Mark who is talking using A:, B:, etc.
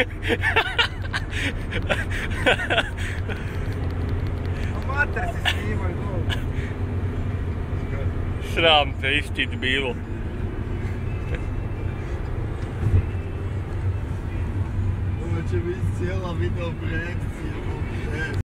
A: Amater si snimaj, dobro.
B: Sram te, istit bilo.
A: Ovo će biti cijela video projekcija.